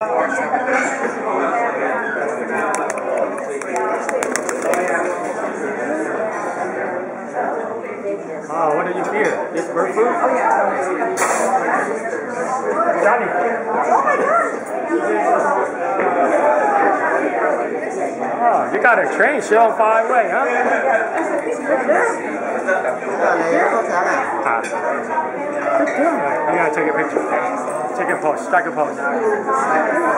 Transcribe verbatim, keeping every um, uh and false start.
Oh, what do you fear? This bird food? Oh, yeah. Johnny. Oh, you got a train show far away, huh? Ah. You gotta take a picture. Take a pose. Strike a pose.